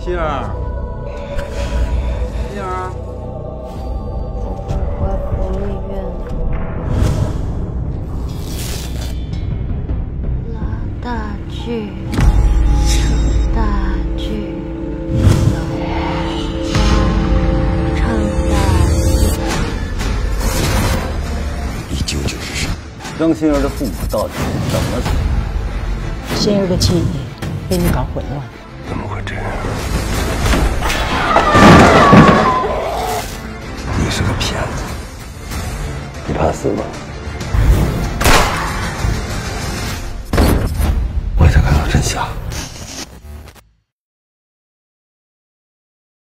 心儿，心儿， 我回福利院了。拉大锯，扯大锯，老王唱大戏。 你究竟是谁？ 张心儿的父母到底是怎么死的？ 心儿的记忆被你搞混乱。 怎么会这样？你是个骗子，你怕死吗？我也想看到真相。